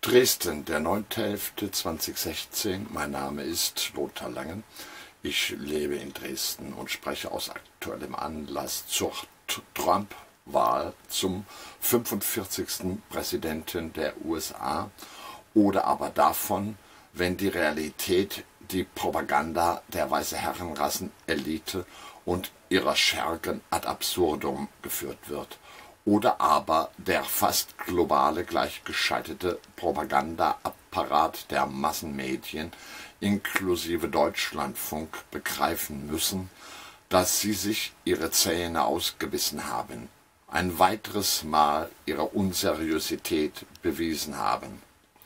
Dresden, der 9.11.2016. Mein Name ist Lothar Langen. Ich lebe in Dresden und spreche aus aktuellem Anlass zur Trump-Wahl zum 45. Präsidenten der USA oder aber davon, wenn die Realität die Propaganda der Weiße-Herrenrassen-Elite und ihrer Schergen ad absurdum geführt wird. Oder aber der fast globale gleichgeschaltete Propagandaapparat der Massenmedien inklusive Deutschlandfunk begreifen müssen, dass sie sich ihre Zähne ausgebissen haben, ein weiteres Mal ihre Unseriosität bewiesen haben.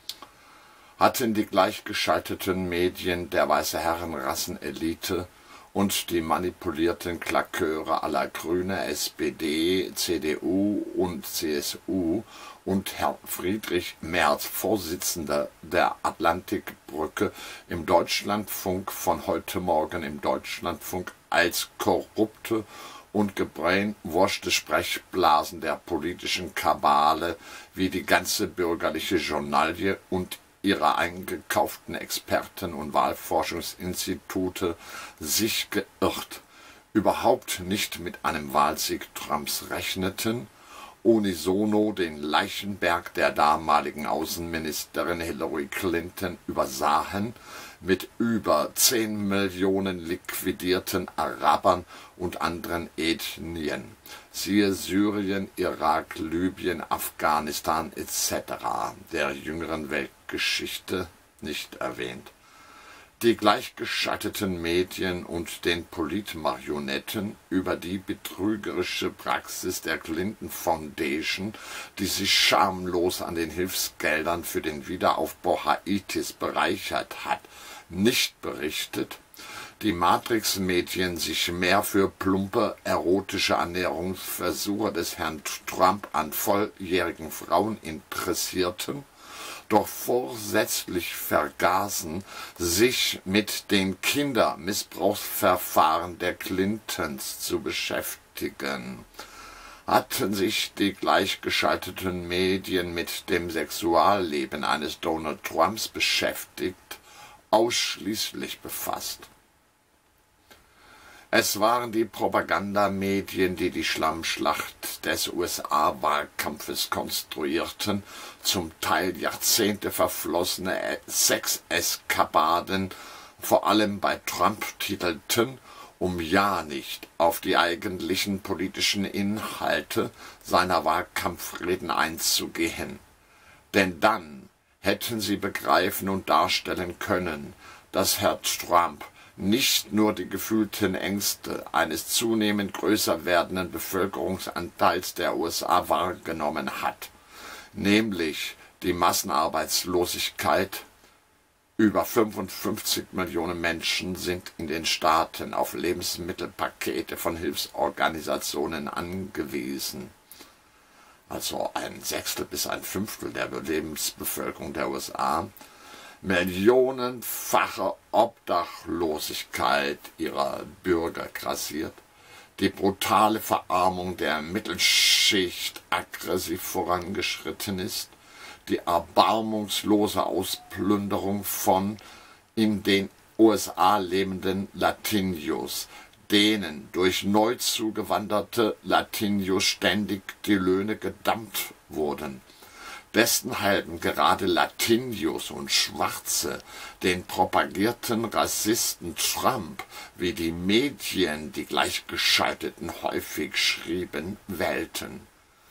Hatten die gleichgeschalteten Medien der Weiße-Herrenrassen-Elite und die manipulierten Klaköre aller Grüne, SPD, CDU und CSU und Herr Friedrich Merz, Vorsitzender der Atlantikbrücke im Deutschlandfunk von heute Morgen im Deutschlandfunk, als korrupte und gebrainwashte Sprechblasen der politischen Kabale wie die ganze bürgerliche Journalie und ihrer eingekauften Experten und Wahlforschungsinstitute sich geirrt, überhaupt nicht mit einem Wahlsieg Trumps rechneten, unisono den Leichenberg der damaligen Außenministerin Hillary Clinton übersahen, mit über 10 Millionen liquidierten Arabern und anderen Ethnien, siehe Syrien, Irak, Libyen, Afghanistan etc., der jüngeren Weltgeschichte nicht erwähnt. Die gleichgeschalteten Medien und den Politmarionetten über die betrügerische Praxis der Clinton Foundation, die sich schamlos an den Hilfsgeldern für den Wiederaufbau Haitis bereichert hat, nicht berichtet, die Matrix-Medien sich mehr für plumpe, erotische Annäherungsversuche des Herrn Trump an volljährigen Frauen interessierten, doch vorsätzlich vergaßen, sich mit den Kindermissbrauchsverfahren der Clintons zu beschäftigen. Hatten sich die gleichgeschalteten Medien mit dem Sexualleben eines Donald Trumps beschäftigt, ausschließlich befasst. Es waren die Propagandamedien, die die Schlammschlacht des USA-Wahlkampfes konstruierten, zum Teil Jahrzehnte verflossene Sexeskapaden, vor allem bei Trump titelten, um ja nicht auf die eigentlichen politischen Inhalte seiner Wahlkampfreden einzugehen. Denn dann hätten sie begreifen und darstellen können, dass Herr Trump nicht nur die gefühlten Ängste eines zunehmend größer werdenden Bevölkerungsanteils der USA wahrgenommen hat, nämlich die Massenarbeitslosigkeit. Über 55 Millionen Menschen sind in den Staaten auf Lebensmittelpakete von Hilfsorganisationen angewiesen. Also ein Sechstel bis ein Fünftel der Lebensbevölkerung der USA, millionenfache Obdachlosigkeit ihrer Bürger grassiert, die brutale Verarmung der Mittelschicht aggressiv vorangeschritten ist, die erbarmungslose Ausplünderung von in den USA lebenden Latinos, denen durch neu zugewanderte Latinos ständig die Löhne gedammt wurden, deshalb gerade Latinos und Schwarze den propagierten Rassisten Trump, wie die Medien, die gleichgeschalteten häufig schrieben, wählten.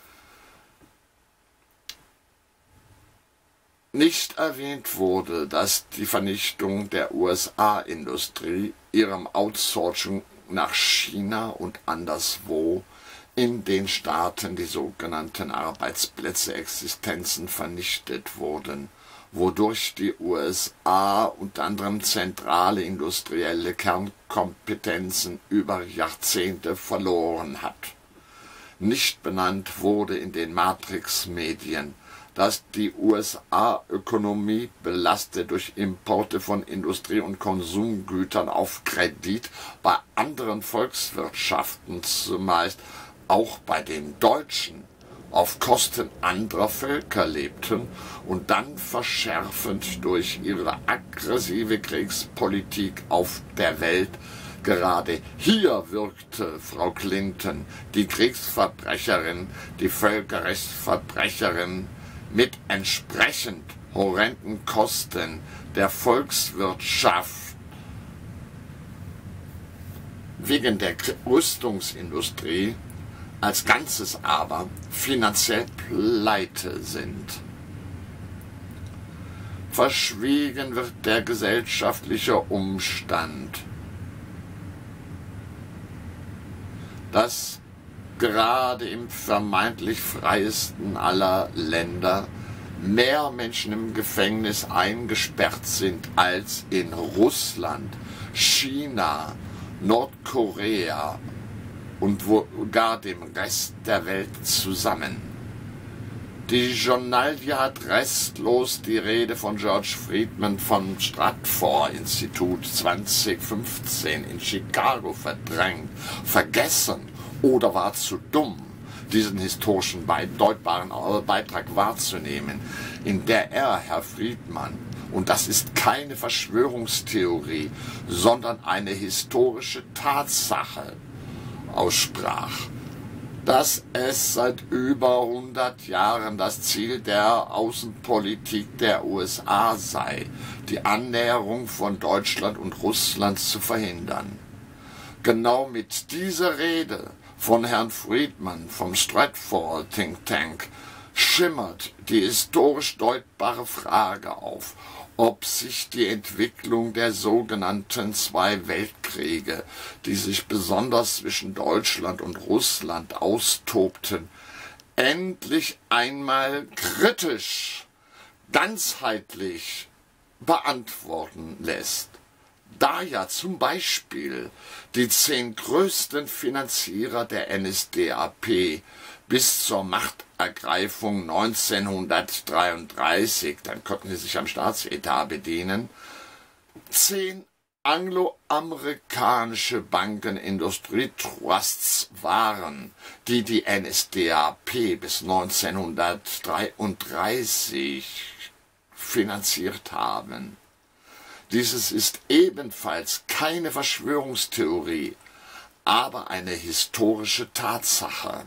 Nicht erwähnt wurde, dass die Vernichtung der USA-Industrie, ihrem Outsourcing nach China und anderswo, in den Staaten die sogenannten Arbeitsplätze, Existenzen vernichtet wurden, wodurch die USA unter anderem zentrale industrielle Kernkompetenzen über Jahrzehnte verloren hat. Nicht benannt wurde in den Matrix-Medien, dass die USA-Ökonomie, belastet durch Importe von Industrie- und Konsumgütern auf Kredit, bei anderen Volkswirtschaften zumeist auch bei den Deutschen auf Kosten anderer Völker lebten und dann verschärfend durch ihre aggressive Kriegspolitik auf der Welt. Gerade hier wirkte Frau Clinton, die Kriegsverbrecherin, die Völkerrechtsverbrecherin, mit entsprechend horrenden Kosten der Volkswirtschaft wegen der Rüstungsindustrie als Ganzes aber finanziell pleite sind. Verschwiegen wird der gesellschaftliche Umstand, dass gerade im vermeintlich freiesten aller Länder mehr Menschen im Gefängnis eingesperrt sind als in Russland, China, Nordkorea und gar dem Rest der Welt zusammen. Die Journalie hat restlos die Rede von George Friedman vom Stratfor-Institut 2015 in Chicago verdrängt, vergessen oder war zu dumm, diesen historischen bedeutbaren Beitrag wahrzunehmen, in der er, Herr Friedman, und das ist keine Verschwörungstheorie, sondern eine historische Tatsache, aussprach, dass es seit über 100 Jahren das Ziel der Außenpolitik der USA sei, die Annäherung von Deutschland und Russland zu verhindern. Genau mit dieser Rede von Herrn Friedman vom Stratfor Think Tank schimmert die historisch deutbare Frage auf, ob sich die Entwicklung der sogenannten zwei Weltkriege, die sich besonders zwischen Deutschland und Russland austobten, endlich einmal kritisch, ganzheitlich beantworten lässt. Da ja zum Beispiel die 10 größten Finanzierer der NSDAP bis zur Machtergreifung 1933, dann konnten sie sich am Staatsetat bedienen, 10 angloamerikanische Bankenindustrietrusts waren, die die NSDAP bis 1933 finanziert haben. Dieses ist ebenfalls keine Verschwörungstheorie, aber eine historische Tatsache.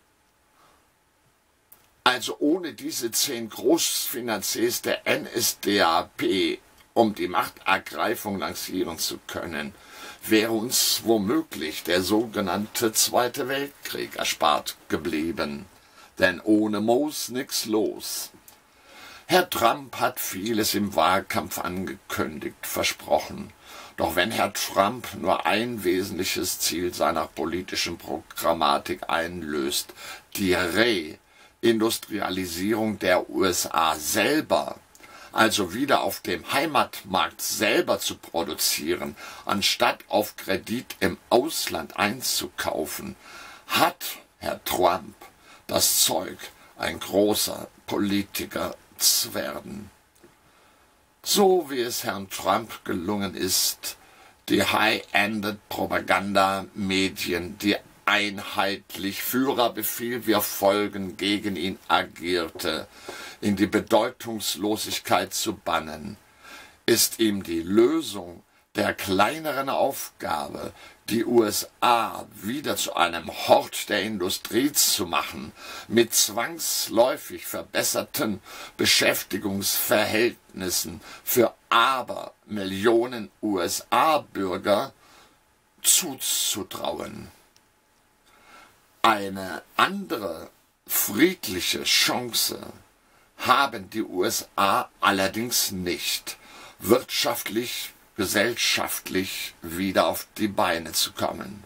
Also ohne diese 10 Großfinanziers der NSDAP, um die Machtergreifung lancieren zu können, wäre uns womöglich der sogenannte Zweite Weltkrieg erspart geblieben. Denn ohne Moos nix los. Herr Trump hat vieles im Wahlkampf angekündigt, versprochen. Doch wenn Herr Trump nur ein wesentliches Ziel seiner politischen Programmatik einlöst, die Reindustrialisierung der USA selber, also wieder auf dem Heimatmarkt selber zu produzieren, anstatt auf Kredit im Ausland einzukaufen, hat Herr Trump das Zeug, ein großer Politiker zu werden. So wie es Herrn Trump gelungen ist, die High-Ended-Propagandamedien, die einheitlich Führerbefehl, wir folgen gegen ihn agierte, in die Bedeutungslosigkeit zu bannen, ist ihm die Lösung der kleineren Aufgabe, die USA wieder zu einem Hort der Industrie zu machen, mit zwangsläufig verbesserten Beschäftigungsverhältnissen für Abermillionen USA-Bürger zuzutrauen. Eine andere friedliche Chance haben die USA allerdings nicht, wirtschaftlich, gesellschaftlich wieder auf die Beine zu kommen.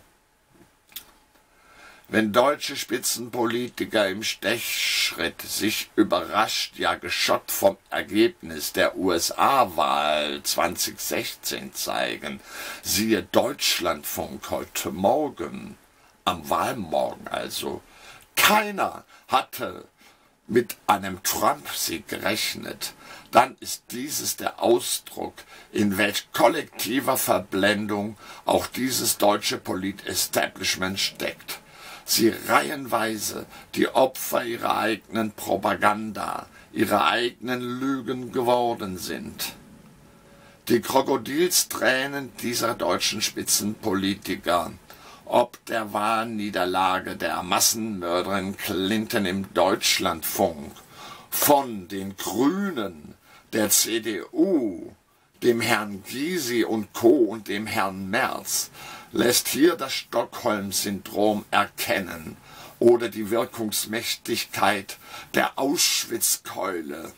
Wenn deutsche Spitzenpolitiker im Stechschritt sich überrascht, ja geschockt vom Ergebnis der USA-Wahl 2016 zeigen, siehe Deutschlandfunk heute Morgen, am Wahlmorgen also, keiner hatte mit einem Trump-Sieg gerechnet, dann ist dieses der Ausdruck, in welch kollektiver Verblendung auch dieses deutsche Polit-Establishment steckt. sie reihenweise die Opfer ihrer eigenen Propaganda, ihrer eigenen Lügen geworden sind. Die Krokodilstränen dieser deutschen Spitzenpolitiker, ob der wahren Niederlage der Massenmörderin Clinton im Deutschlandfunk, von den Grünen, der CDU, dem Herrn Gysi und Co. und dem Herrn Merz, lässt hier das Stockholm-Syndrom erkennen oder die Wirkungsmächtigkeit der Auschwitz-Keule.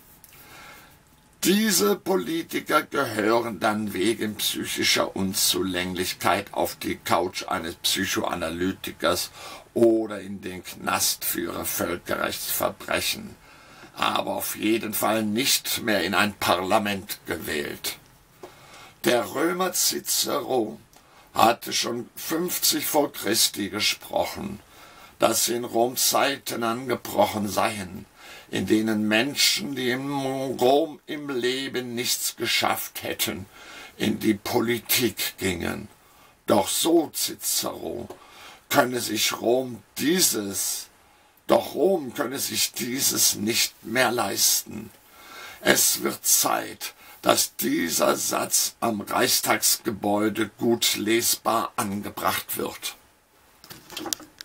Diese Politiker gehören dann wegen psychischer Unzulänglichkeit auf die Couch eines Psychoanalytikers oder in den Knast für ihre Völkerrechtsverbrechen, aber auf jeden Fall nicht mehr in ein Parlament gewählt. Der Römer Cicero hatte schon 50 vor Christi gesprochen, dass in Rom Zeiten angebrochen seien, in denen Menschen, die in Rom im Leben nichts geschafft hätten, in die Politik gingen. Doch so Cicero könne sich Rom dieses nicht mehr leisten. Es wird Zeit, dass dieser Satz am Reichstagsgebäude gut lesbar angebracht wird.